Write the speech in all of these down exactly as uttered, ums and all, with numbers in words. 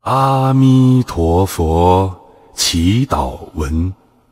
阿弥陀佛祈祷文。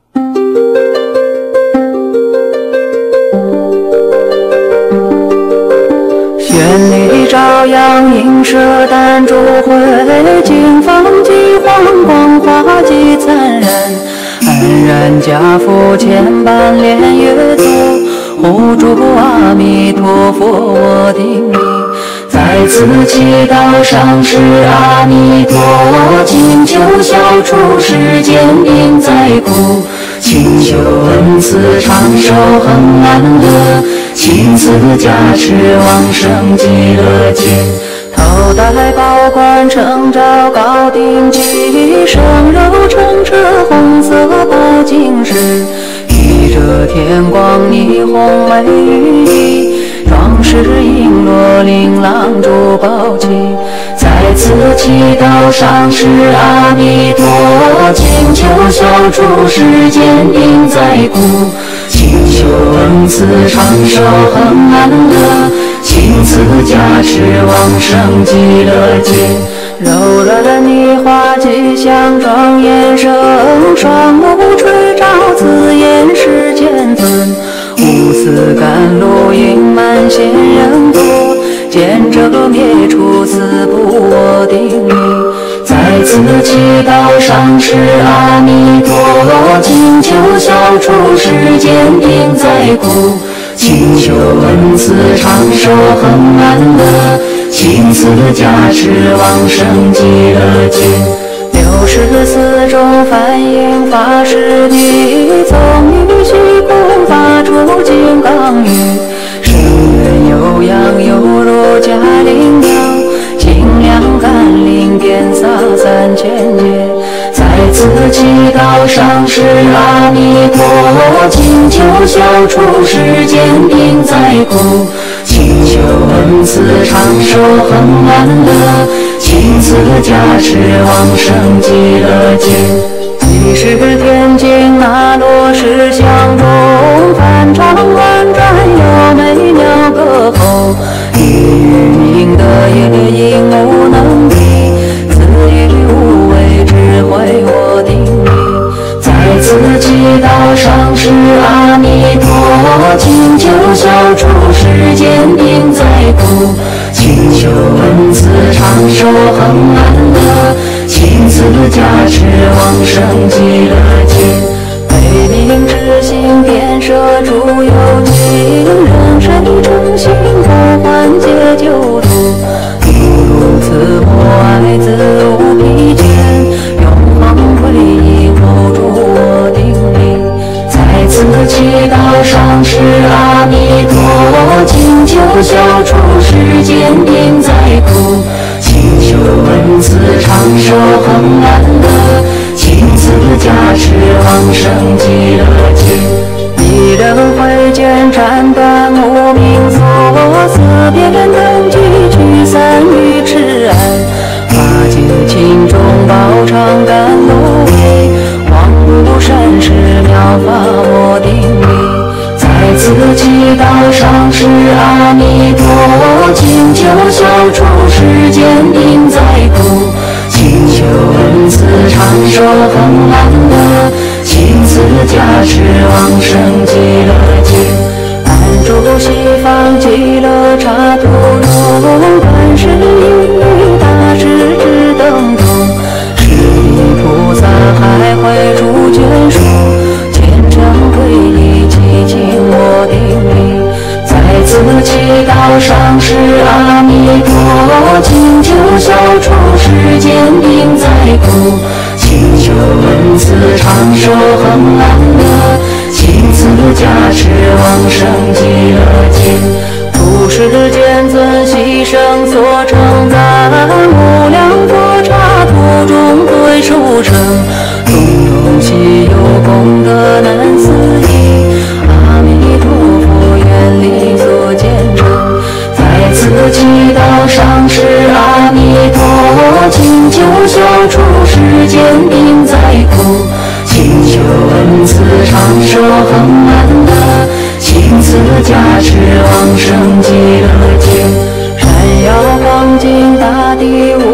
绚丽朝阳映射弹烛灰，金风激黄光华极灿然，安然家父千般莲月足，护住阿弥陀佛我顶礼。在此祈祷上师阿弥陀，请求消除世间病灾苦，请求恩赐长寿恒安乐，请赐加持往生极乐界。头戴宝冠承照高顶髻，生肉乘车红色宝金饰，披着天光霓虹美羽衣，壮士璎珞琳琅珠宝旗。在此祈祷上师阿弥陀，请求消除世间病灾苦，请求恩赐长寿恒安乐，请赐加持往生极乐界。柔软泥花吉祥庄严声，双目垂照紫焰世间尊，无私甘露盈满仙人多，见者灭除四不我定力。在此祈祷上师阿弥陀，请求消除世间病灾苦，请求恩赐长寿恒安乐，请赐加持往生极乐界。六十四种梵音法师地，从于虚空发出金刚语，声源悠扬犹如嘉陵阳，清凉甘霖遍洒三千界。在此祈祷上师阿弥陀，请求消除世间病灾苦，请求恩赐长寿恒安乐，请赐加持往生极乐界。几十天经那罗石像中，梵唱婉转有美妙歌喉，一语明德也应无能比，赐予无为智慧我定力。在此祈祷上师阿弥陀，请求消除世间病灾苦，请求恩赐长寿恒安乐，请赐加持往生极乐界。悲悯之心遍摄诸有情，让谁诚心不还解救度，如此默爱自无疲倦，永恒皈依护住我定力。在此祈祷上师阿弥陀，请求消除世间病灾苦，请求恩赐长寿恒安乐，请赐加持往生极乐界。一人会见斩断无名锁，四边灯具驱散于痴暗，法界轻重宝常甘露味，光无善事妙法我定力。在此祈祷上师阿弥陀，请求消除世间病灾苦，请求恩赐长寿恒安乐，请赐加持往生极乐界。安住西方极乐刹土中，观世音于大势至灯中，十地菩萨还会出眷属，虔诚皈依祈请我定力。在此祈祷上师阿弥陀，请求消除世间病灾苦，请求恩赐长寿恒安乐，请赐加持往生极乐界。诸世间尊牺牲所称赞，无量佛刹土中最殊胜，种种稀有功德难思议，阿弥陀佛愿力所见证。在此祈祷上师阿弥陀，请求消除世间病灾苦，请求恩赐长寿恒安乐，请赐加持往生极乐界。山摇黄金大地无边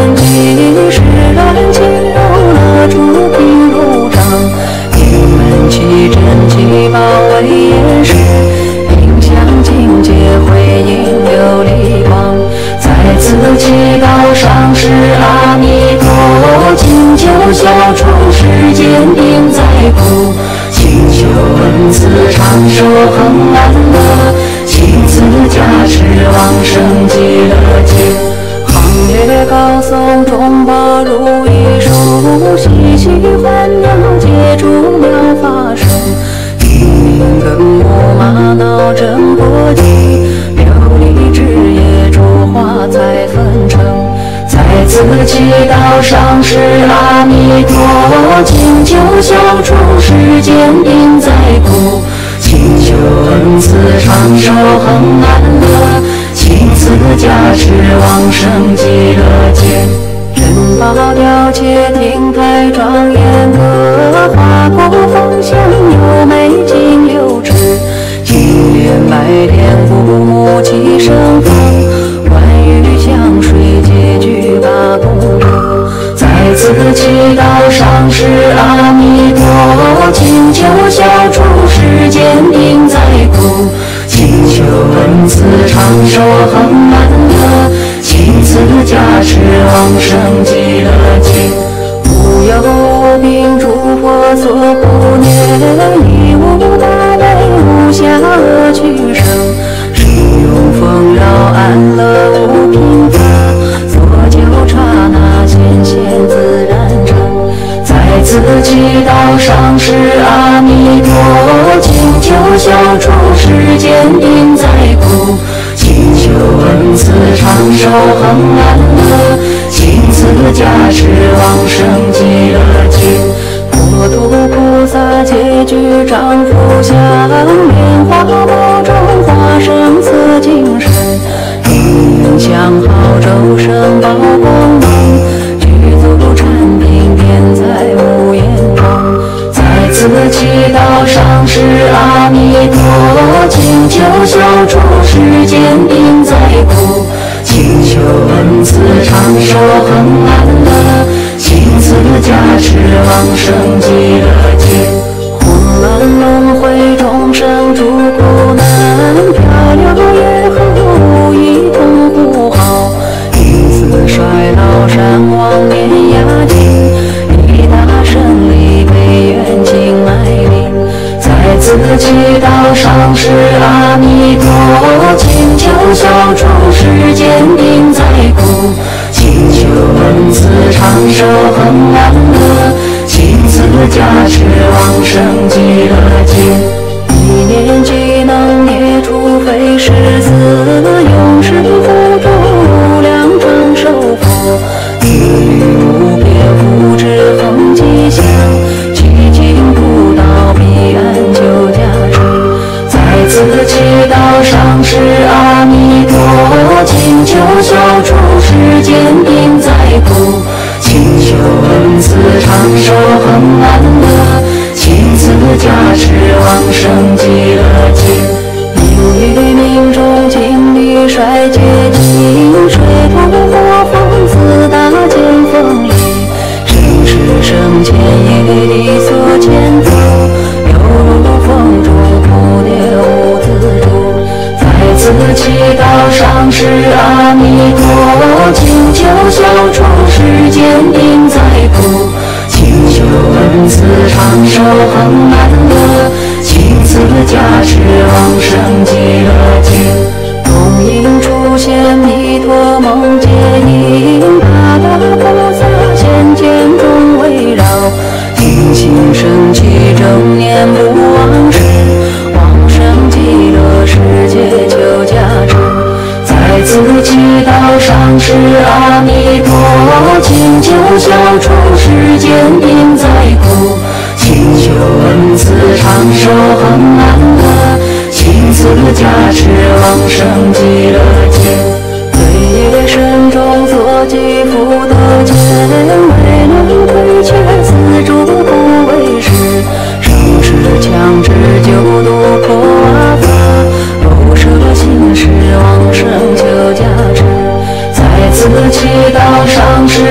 念机，释然轻柔了诸品如掌，天门奇珍奇宝为掩饰，影像境界回应琉璃光。在此祈祷上师阿弥陀，请求消除世间因灾苦，请求恩赐长寿恒安乐，请赐加持往生极乐界。行业高颂众宝如一树，细细环绕皆诸妙法身，听名根木玛瑙真果际，琉璃枝叶诸花彩纷呈。在此祈祷上师阿弥陀，请求消除世间因灾苦，请求恩赐长寿恒安乐，请赐加持往生极乐界。珍宝雕切亭台庄严阁，华国风香优美金六尺，金莲白莲古木齐盛放，万语香水皆具八功德。在此祈祷上师阿弥陀，请求消除世间因灾苦，请求恩赐长寿恒安乐，请赐加持往生极乐界。无有无病诸佛所护念，亦无大悲无暇恶趣生，生永丰饶安乐无贫乏，所求刹那显现自然成。在此祈祷上师阿弥陀，请求消除世间因灾苦，请求恩赐长寿恒安乐，请赐加持往生极乐界。国土菩萨皆具丈夫相，莲花宝中化生色精神，应相好周生宝光芒，具足禅定点在无眼光。在此祈祷上师阿弥陀，请求消除世间因灾苦，请求恩赐长寿恒安乐，请赐加持往生极乐界。混乱轮回众生诸苦难，漂流业后无一同护好，因此衰老山王年压境，一大胜利悲愿尽来临。在此祈祷上师阿弥陀，请求消除世间因灾苦，请求恩赐长寿恒安乐，请赐加持往生极乐界。一念即能灭除非是子，永世福主无量长寿佛，子欲无边福智恒吉祥，奇经普到彼岸就加持。在此祈祷上师阿弥陀，请求消除世间因灾苦，请求恩赐长寿恒安乐，请赐加持往生极乐界。命于命中经历衰竭尽，水土火风四大间锋利，生世生前业力所牵走，犹如风中蝴蝶无自主。在此祈祷上师阿弥陀，请求消除世间因灾苦，请求恩赐长寿恒安乐，请赐加持往生极乐界。东影出现弥陀梦接引，大大菩萨现前中围绕，听心升起正念不忘时，往生极乐世界求加持。在此祈祷上师阿弥陀，请求消除世间因灾苦，请求恩赐长寿恒安乐，请赐加持往生极乐界。罪业深重所积福德见，未能推却此诸不为事，生世强制救度破阿法，不舍心事往生求加持。在此祈祷上师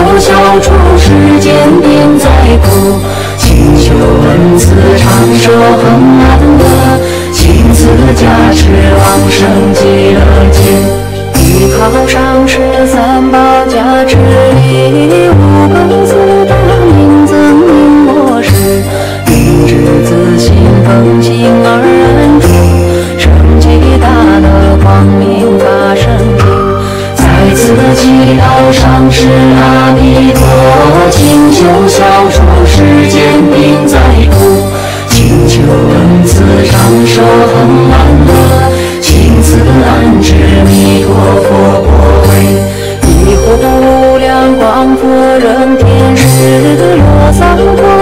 消除世间病灾苦，请求恩赐长寿恒安乐，请赐加持往生极乐界。依靠上师三宝加持力，无更四大名增名莫失，明智自信奉行而安住，生极大乐光明法身境。在此祈祷上师阿弥陀，请求消除世间病灾苦，请求恩赐长寿恒安乐，请赐安置弥陀佛果位，一护无量光佛人天使罗桑陀